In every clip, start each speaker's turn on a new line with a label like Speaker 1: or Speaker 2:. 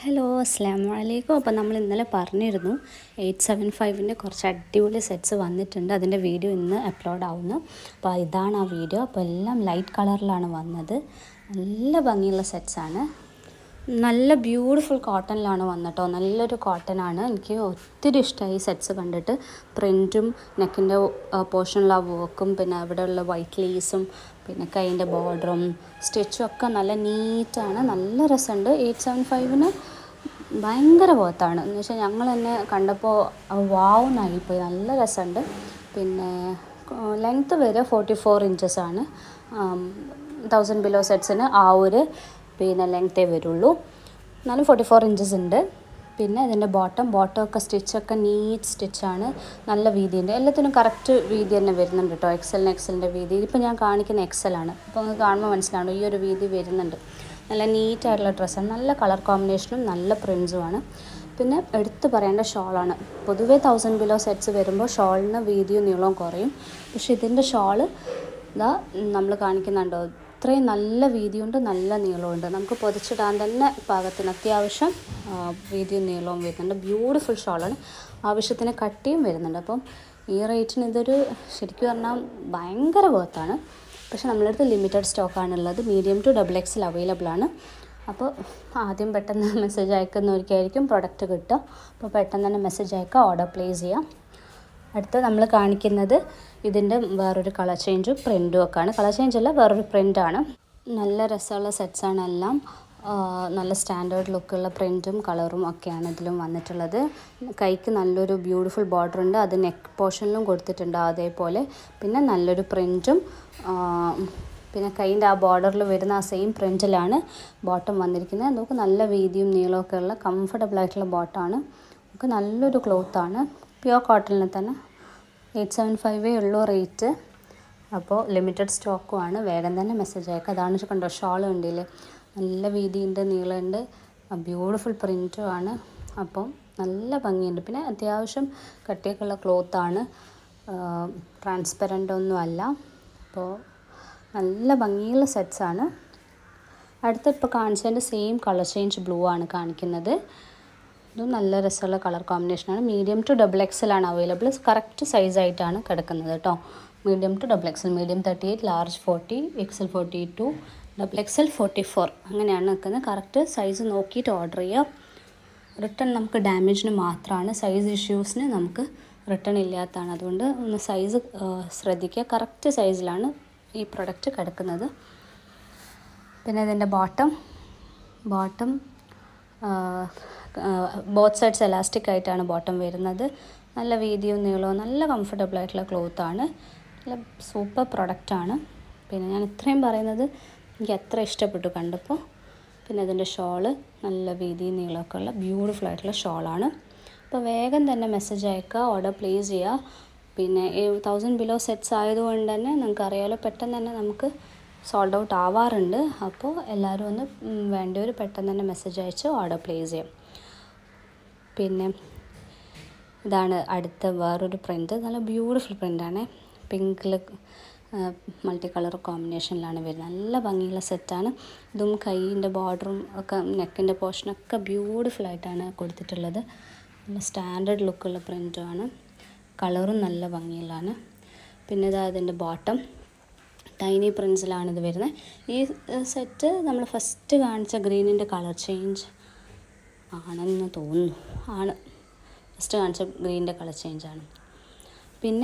Speaker 1: Hello അസ്സലാമു അലൈക്കും. അപ്പോൾ നമ്മൾ ഇന്നലെ പറഞ്ഞിരുന്നു 875ൻ്റെ കുറച്ച് അടിപൊളി സെറ്റ്സ് വന്നിട്ടുണ്ട്. അതിൻ്റെ വീഡിയോ ഇന്ന് അപ്ലോഡ് ആവുന്നു. അപ്പോൾ ഇതാണ് ആ വീഡിയോ. അപ്പോൾ എല്ലാം ലൈറ്റ് കളറിലാണ് വന്നത്. നല്ല ഭംഗിയുള്ള സെറ്റ്സാണ്. നല്ല ബ്യൂട്ടിഫുൾ കോട്ടണിലാണ് വന്നിട്ടോ. നല്ലൊരു കോട്ടനാണ്. എനിക്ക് ഒത്തിരി ഇഷ്ടമായി ഈ സെറ്റ്സ് കണ്ടിട്ട്. പ്രിൻറ്റും നെക്കിൻ്റെ പോർഷനിലുള്ള വർക്കും പിന്നെ അവിടെയുള്ള വൈറ്റ് ലേസും പിന്നെ കൈൻ്റെ ബോർഡറും സ്റ്റിച്ചും ഒക്കെ നല്ല നീറ്റാണ്. നല്ല രസമുണ്ട്. 875ന് ഭയങ്കര വർത്താണ്. എന്ന് വെച്ചാൽ ഞങ്ങൾ തന്നെ കണ്ടപ്പോൾ വാവുന്നായിപ്പോയി. നല്ല രസമുണ്ട്. പിന്നെ ലെങ്ത്ത് വരെ 44 ഇഞ്ചസാണ്. 1000 ബിലോ സെറ്റ്സിന് ആ ഒരു പിന്നെ ലെങ്ത്തേ വരുള്ളൂ. എന്നാലും 44 ഇഞ്ചസ് ഉണ്ട്. പിന്നെ ഇതിൻ്റെ ബോട്ടമൊക്കെ സ്റ്റിച്ചൊക്കെ നീറ്റ് സ്റ്റിച്ചാണ്. നല്ല വീതിയുണ്ട്. എല്ലാത്തിനും കറക്റ്റ് വീതി തന്നെ വരുന്നുണ്ട് കേട്ടോ. എക്സലിൻ്റെ വീതി. ഇതിപ്പോൾ ഞാൻ കാണിക്കുന്ന എക്സലാണ്. അപ്പോൾ നിങ്ങൾക്ക് കാണുമ്പോൾ മനസ്സിലാണോ ഈ ഒരു വീതി വരുന്നുണ്ട്. നല്ല നീറ്റായിട്ടുള്ള ഡ്രസ്സാണ്. നല്ല കളർ കോമ്പിനേഷനും നല്ല പ്രിൻസുമാണ്. പിന്നെ എടുത്ത് പറയേണ്ട ഷോളാണ്. പൊതുവേ 1000 ബിലോ സെറ്റ്സ് വരുമ്പോൾ ഷോളിന് വീതിയും നീളവും കുറയും. പക്ഷേ ഇതിൻ്റെ ഷോള് ഇതാ നമ്മൾ കാണിക്കുന്നുണ്ടോ, ഇത്രയും നല്ല വീതിയുണ്ട്, നല്ല നീളമുണ്ട്. നമുക്ക് പൊതിച്ചിടാൻ തന്നെ പാകത്തിന് അത്യാവശ്യം വീതിയും നീളവും വരുന്നുണ്ട്. ബ്യൂട്ടിഫുൾ ഷോളാണ്. ആവശ്യത്തിന് കട്ടിയും വരുന്നുണ്ട്. അപ്പം ഈ റേറ്റിന് ഇതൊരു ശരിക്കും പറഞ്ഞാൽ ഭയങ്കര വർത്താണ്. പക്ഷെ നമ്മളടുത്ത് ലിമിറ്റഡ് സ്റ്റോക്കാണുള്ളത്. മീഡിയം ടു XXL അവൈലബിൾ ആണ്. അപ്പോൾ ആദ്യം പെട്ടെന്ന് മെസ്സേജ് അയക്കുന്നവർക്കായിരിക്കും പ്രൊഡക്റ്റ് കിട്ടുക. അപ്പോൾ പെട്ടെന്ന് തന്നെ മെസ്സേജ് അയക്കുക, ഓർഡർ പ്ലേസ് ചെയ്യാം. അടുത്ത നമ്മൾ കാണിക്കുന്നത് ഇതിൻ്റെ വേറൊരു കളർ ചേഞ്ചും പ്രിൻറ്റും ഒക്കെയാണ്. കളർ ചേഞ്ച് അല്ല, വേറൊരു പ്രിൻ്റാണ്. നല്ല രസമുള്ള സെറ്റ്സാണ് എല്ലാം. നല്ല സ്റ്റാൻഡേർഡ് ലുക്കുള്ള പ്രിൻറ്റും കളറും ഒക്കെയാണ് ഇതിലും വന്നിട്ടുള്ളത്. കൈക്ക് നല്ലൊരു ബ്യൂട്ടിഫുൾ ബോർഡർ ഉണ്ട്. അത് നെക്ക് പോർഷനിലും കൊടുത്തിട്ടുണ്ട് അതേപോലെ. പിന്നെ നല്ലൊരു പ്രിൻറ്റും പിന്നെ കൈൻ്റെ ആ ബോർഡറിൽ വരുന്ന ആ സെയിം പ്രിൻറ്റിലാണ് ബോട്ടം വന്നിരിക്കുന്നത്. നമുക്ക് നല്ല വീതിയും നീളമൊക്കെ ഉള്ള കംഫർട്ടബിൾ ആയിട്ടുള്ള ബോട്ടമാണ്. നമുക്ക് നല്ലൊരു ക്ലോത്താണ്. പ്യുവർ കോട്ടണിൽ തന്നെ 875 ഉള്ളൂ റേറ്റ്. അപ്പോൾ ലിമിറ്റഡ് സ്റ്റോക്കുമാണ്. വേഗം തന്നെ മെസ്സേജ് അയക്കുക. അതാണ് കണ്ടോ ഷോൾ കണ്ടില്ലേ, നല്ല വീതിയുണ്ട്, നീളമുണ്ട്, ബ്യൂട്ടിഫുൾ പ്രിൻറ്റുമാണ്. അപ്പം നല്ല ഭംഗിയുണ്ട്. പിന്നെ അത്യാവശ്യം കട്ടിയൊക്കെയുള്ള ക്ലോത്താണ്. ട്രാൻസ്പെറൻ്റ് ഒന്നും അല്ല. അപ്പോൾ നല്ല ഭംഗിയുള്ള സെറ്റ്സാണ്. അടുത്ത ഇപ്പോൾ കാണിച്ചതിൻ്റെ സെയിം കളർ ചേഞ്ച് ബ്ലൂ ആണ് കാണിക്കുന്നത്. ഇതും നല്ല രസമുള്ള കളർ കോമ്പിനേഷനാണ്. മീഡിയം ടു XXL ആണ് അവൈലബിൾ. കറക്റ്റ് സൈസായിട്ടാണ് കിടക്കുന്നത് കേട്ടോ. Medium to XXL, medium 38, large 40, XL 42, XXL 44 അങ്ങനെയാണ് നിൽക്കുന്നത്. കറക്റ്റ് സൈസ് നോക്കിയിട്ട് ഓർഡർ ചെയ്യുക. റിട്ടേൺ നമുക്ക് ഡാമേജിന് മാത്രമാണ്. സൈസ് ഇഷ്യൂസിന് നമുക്ക് റിട്ടേൺ ഇല്ലാത്തതാണ്. അതുകൊണ്ട് ഒന്ന് സൈസ് ശ്രദ്ധിക്കുക. കറക്റ്റ് സൈസിലാണ് ഈ പ്രൊഡക്റ്റ് കിടക്കുന്നത്. പിന്നെ ഇതിൻ്റെ ബോട്ടം ബോത്ത് സൈഡ്സ് എലാസ്റ്റിക് ആയിട്ടാണ് ബോട്ടം വരുന്നത്. നല്ല വീതിയും നീളവും നല്ല കംഫർട്ടബിൾ ആയിട്ടുള്ള ക്ലോത്താണ്. നല്ല സൂപ്പർ പ്രൊഡക്റ്റാണ്. പിന്നെ ഞാൻ ഇത്രയും പറയുന്നത് എനിക്ക് അത്ര ഇഷ്ടപ്പെട്ടു കണ്ടപ്പോൾ. പിന്നെ ഇതിൻ്റെ ഷോള് നല്ല വീതിയും നീളമൊക്കെ ഉള്ള ബ്യൂട്ടിഫുൾ ആയിട്ടുള്ള ഷോളാണ്. അപ്പോൾ വേഗം തന്നെ മെസ്സേജ് അയക്കുക, ഓർഡർ പ്ലേസ് ചെയ്യുക. പിന്നെ 1000 ബിലോ സെറ്റ്സ് ആയതുകൊണ്ട് തന്നെ നിങ്ങൾക്കറിയാലോ പെട്ടെന്ന് തന്നെ നമുക്ക് സോൾഡ് ഔട്ട് ആവാറുണ്ട്. അപ്പോൾ എല്ലാവരും ഒന്ന് വേണ്ടവർ പെട്ടെന്ന് തന്നെ മെസ്സേജ് അയച്ച് ഓർഡർ പ്ലേസ് ചെയ്യാം. പിന്നെ ഇതാണ് അടുത്ത വേറൊരു പ്രിൻറ്റ്. നല്ല ബ്യൂട്ടിഫുൾ പ്രിൻ്റാണ്. പിങ്കിൽ മൾട്ടി കളർ കോമ്പിനേഷനിലാണ് വരുന്നത്. നല്ല ഭംഗിയുള്ള സെറ്റാണ്. ഇതും കൈയിൻ്റെ ബോർഡറും ഒക്കെ നെക്കിൻ്റെ പോർഷനൊക്കെ ബ്യൂട്ടിഫുള്ളായിട്ടാണ് കൊടുത്തിട്ടുള്ളത്. നല്ല സ്റ്റാൻഡേർഡ് ലുക്കുള്ള പ്രിൻറ്റുമാണ്. കളറും നല്ല ഭംഗിയുള്ളതാണ്. പിന്നെ ഇതാ ഇതിൻ്റെ ബോട്ടം ടൈനി പ്രിൻസിലാണ് ഇത് വരുന്നത്. ഈ സെറ്റ് നമ്മൾ ഫസ്റ്റ് കാണിച്ച ഗ്രീനിൻ്റെ കളർ ചേഞ്ച് ആണെന്ന് തോന്നുന്നു. ആണ്, ഫസ്റ്റ് കാണിച്ച ഗ്രീനിൻ്റെ കളർ ചേഞ്ചാണ്. പിന്നെ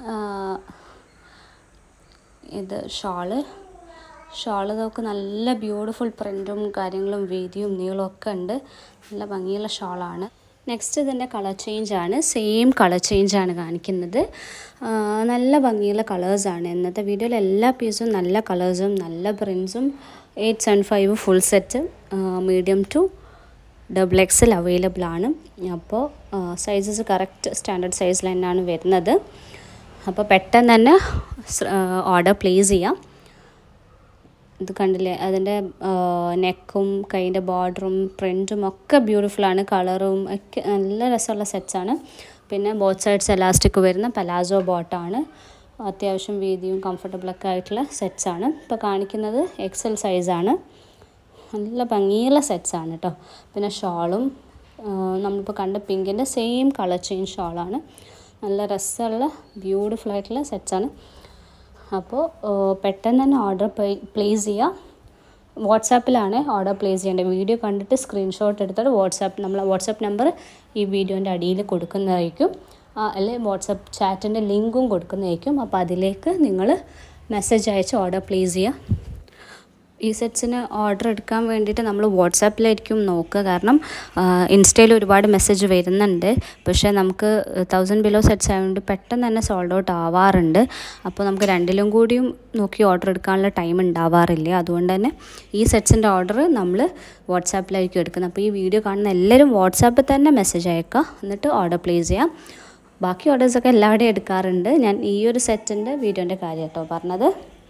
Speaker 1: ഇത് ഷോള് നോക്ക്, നല്ല ബ്യൂട്ടിഫുൾ പ്രിൻറ്റും കാര്യങ്ങളും വീതിയും നീളവും ഒക്കെ ഉണ്ട്. നല്ല ഭംഗിയുള്ള ഷോളാണ്. നെക്സ്റ്റ് ഇതിൻ്റെ കളർ ചേഞ്ചാണ്. സെയിം കളർ ചേഞ്ചാണ് കാണിക്കുന്നത്. നല്ല ഭംഗിയുള്ള കളേഴ്സാണ്. ഇന്നത്തെ വീഡിയോയിൽ എല്ലാ പീസും നല്ല കളേഴ്സും നല്ല പ്രിൻസും. 875 full set medium to XXL available ആണ്. അപ്പോൾ സൈസസ് കറക്റ്റ് സ്റ്റാൻഡേർഡ് സൈസിൽ തന്നെയാണ് വരുന്നത്. അപ്പോൾ പെട്ടെന്ന് തന്നെ ഓർഡർ പ്ലേസ് ചെയ്യാം. ഇത് കണ്ടില്ലേ, അതിൻ്റെ നെക്കും കൈൻ്റെ ബോർഡറും പ്രിൻറ്റും ഒക്കെ ബ്യൂട്ടിഫുള്ളാണ്. കളറും ഒക്കെ നല്ല രസമുള്ള സെറ്റ്സാണ്. പിന്നെ ബോത്ത് സൈഡ്സ് എലാസ്റ്റിക് വരുന്ന പലാസോ ബോട്ടാണ്. അത്യാവശ്യം വീതിയും കംഫർട്ടബിളൊക്കെ ആയിട്ടുള്ള സെറ്റ്സാണ്. ഇപ്പോൾ കാണിക്കുന്നത് XL സൈസാണ്. നല്ല ഭംഗിയുള്ള സെറ്റ്സാണ് കേട്ടോ. പിന്നെ ഷോളും നമ്മളിപ്പോൾ കണ്ട പിങ്കിൻ്റെ സെയിം കളർ ചേഞ്ച് ഷോളാണ്. നല്ല രസമുള്ള ബ്യൂട്ടിഫുൾ ആയിട്ടുള്ള സെറ്റ്സാണ്. അപ്പോൾ പെട്ടെന്ന് തന്നെ ഓർഡർ പ്ലേസ് ചെയ്യുക. വാട്സാപ്പിലാണ് ഓർഡർ പ്ലേസ് ചെയ്യേണ്ടത്. വീഡിയോ കണ്ടിട്ട് സ്ക്രീൻഷോട്ട് എടുത്തിട്ട് നമ്മളെ വാട്സാപ്പ് നമ്പർ ഈ വീഡിയോൻ്റെ അടിയിൽ കൊടുക്കുന്നതായിരിക്കും. അല്ലെങ്കിൽ വാട്സാപ്പ് ചാറ്റിൻ്റെ ലിങ്കും കൊടുക്കുന്നതായിരിക്കും. അപ്പോൾ അതിലേക്ക് നിങ്ങൾ മെസ്സേജ് അയച്ച് ഓർഡർ പ്ലേസ് ചെയ്യുക. ഈ സെറ്റ്സിന് ഓർഡർ എടുക്കാൻ വേണ്ടിയിട്ട് നമ്മൾ വാട്സാപ്പിലായിരിക്കും നോക്കുക. കാരണം ഇൻസ്റ്റയിൽ ഒരുപാട് മെസ്സേജ് വരുന്നുണ്ട്. പക്ഷേ നമുക്ക് 1000 ബിലോ സെറ്റ്സ് ആയതുകൊണ്ട് പെട്ടെന്ന് തന്നെ സോൾഡ് ഔട്ട് ആവാറുണ്ട്. അപ്പോൾ നമുക്ക് രണ്ടിലും കൂടിയും നോക്കി ഓർഡർ എടുക്കാനുള്ള ടൈം ഉണ്ടാവാറില്ല. അതുകൊണ്ട് തന്നെ ഈ സെറ്റ്സിൻ്റെ ഓർഡർ നമ്മൾ വാട്സാപ്പിലായിരിക്കും എടുക്കുന്നത്. അപ്പോൾ ഈ വീഡിയോ കാണുന്ന എല്ലാവരും വാട്സാപ്പിൽ തന്നെ മെസ്സേജ് അയക്കുക. എന്നിട്ട് ഓർഡർ പ്ലേസ് ചെയ്യാം. ബാക്കി ഓർഡേഴ്സൊക്കെ എല്ലാവരുടെയും എടുക്കാറുണ്ട്. ഞാൻ ഈ ഒരു സെറ്റിൻ്റെ വീഡിയോൻ്റെ കാര്യം കേട്ടോ പറഞ്ഞത്.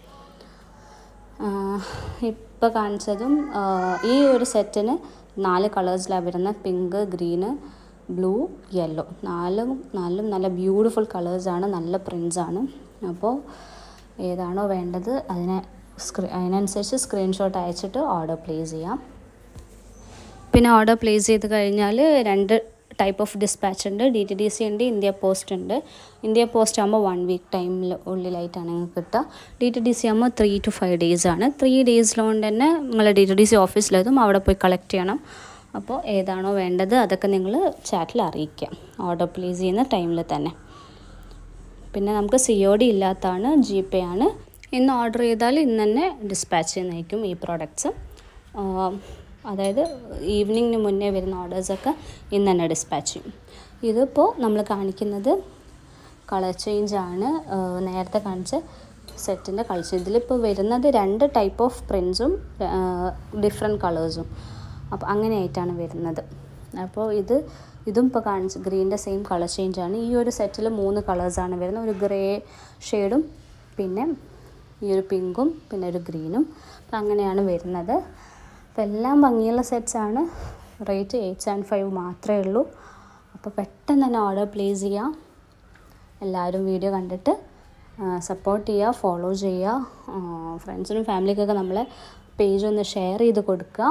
Speaker 1: ഇപ്പോൾ കാണിച്ചതും ഈ ഒരു സെറ്റിന് 4 കളേഴ്സിലാണ് വരുന്നത്. Pink, green, blue, yellow. നാലും നല്ല ബ്യൂട്ടിഫുൾ കളേഴ്സാണ്, നല്ല പ്രിൻസാണ്. അപ്പോൾ ഏതാണോ വേണ്ടത് അതിനനുസരിച്ച് സ്ക്രീൻഷോട്ട് അയച്ചിട്ട് ഓർഡർ പ്ലേസ് ചെയ്യാം. പിന്നെ ഓർഡർ പ്ലേസ് ചെയ്ത് കഴിഞ്ഞാൽ 2 ടൈപ്പ് ഓഫ് ഡിസ്പാച്ച് ഉണ്ട്. DTDC ഉണ്ട്, ഇന്ത്യ പോസ്റ്റ് ഉണ്ട്. ഇന്ത്യ പോസ്റ്റ് ആകുമ്പോൾ 1 വീക്ക് ടൈമിൽ ഉള്ളിലായിട്ടാണ് നിങ്ങൾക്ക് കിട്ടുക. DTDC ആകുമ്പോൾ 3 to 5 days ആണ്. 3 daysലോണ്ട് തന്നെ നിങ്ങൾ DTDC ഓഫീസിലെത്തും, അവിടെ പോയി കളക്ട് ചെയ്യണം. അപ്പോൾ ഏതാണോ വേണ്ടത് അതൊക്കെ നിങ്ങൾ ചാറ്റിൽ അറിയിക്കാം ഓർഡർ പ്ലേസ് ചെയ്യുന്ന ടൈമിൽ തന്നെ. പിന്നെ നമുക്ക് COD ഇല്ലാത്തതാണ്, GPay ആണ്. ഇന്ന് ഓർഡർ ചെയ്താൽ ഇന്ന് തന്നെ ഡിസ്പാച്ച് ചെയ്യുന്നതായിരിക്കും ഈ പ്രോഡക്റ്റ്സ്. അതായത് ഈവനിങ്ങിന് മുന്നേ വരുന്ന ഓർഡേഴ്സൊക്കെ ഇന്ന് തന്നെ ഡിസ്പാച്ച് ചെയ്യും. ഇതിപ്പോൾ നമ്മൾ കാണിക്കുന്നത് കളർ ചേഞ്ചാണ്. നേരത്തെ കാണിച്ച സെറ്റിൻ്റെ കളർ ചേഞ്ച്. ഇതിലിപ്പോൾ വരുന്നത് 2 ടൈപ്പ് ഓഫ് പ്രിൻസും ഡിഫറെൻറ്റ് കളേഴ്സും. അപ്പോൾ അങ്ങനെയായിട്ടാണ് വരുന്നത്. അപ്പോൾ ഇതും ഇപ്പോൾ കാണിച്ച ഗ്രീൻ്റെ സെയിം കളർ ചേഞ്ചാണ്. ഈ ഒരു സെറ്റിൽ 3 കളേഴ്സാണ് വരുന്നത്. ഒരു ഗ്രേ ഷെയ്ഡും പിന്നെ ഈ ഒരു പിങ്കും പിന്നെ ഒരു ഗ്രീനും. അപ്പോൾ അങ്ങനെയാണ് വരുന്നത്. അപ്പോൾ എല്ലാം ഭംഗിയുള്ള സെറ്റ്സാണ്. റേറ്റ് 875 മാത്രമേ ഉള്ളൂ. അപ്പോൾ പെട്ടെന്ന് തന്നെ ഓർഡർ പ്ലേസ് ചെയ്യാം. എല്ലാവരും വീഡിയോ കണ്ടിട്ട് സപ്പോർട്ട് ചെയ്യുക, ഫോളോ ചെയ്യുക. ഫ്രണ്ട്സിനും ഫാമിലിക്കൊക്കെ നമ്മളെ പേജ് ഒന്ന് ഷെയർ ചെയ്ത് കൊടുക്കുക.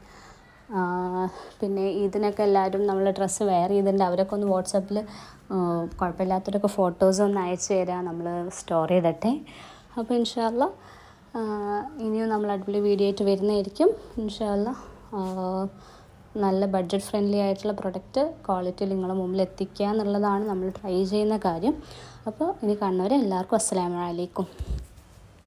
Speaker 1: പിന്നെ ഇതിനൊക്കെ എല്ലാവരും നമ്മൾ ഡ്രസ്സ് വെയർ ചെയ്തിട്ടുണ്ട്. അവരൊക്കെ ഒന്ന് വാട്സാപ്പിൽ കുഴപ്പമില്ലാത്തവരൊക്കെ ഫോട്ടോസ് ഒന്ന് അയച്ചു തരാം, നമ്മൾ സ്റ്റോർ ചെയ്തിട്ടെ. അപ്പോൾ ഇൻഷാ അല്ലാഹ് ഇനിയും നമ്മൾ അടിപൊളി വീഡിയോ ആയിട്ട് വരുന്നതായിരിക്കും ഇൻഷാ അല്ലാഹ്. നല്ല ബഡ്ജറ്റ് ഫ്രണ്ട്ലി ആയിട്ടുള്ള പ്രൊഡക്റ്റ് ക്വാളിറ്റിയിൽ നിങ്ങളുടെ മുമ്പിൽ എത്തിക്കുക എന്നുള്ളതാണ് നമ്മൾ ട്രൈ ചെയ്യുന്ന കാര്യം. അപ്പോൾ ഇനി കാണുന്നവരെ എല്ലാവർക്കും അസ്സലാമു അലൈക്കും.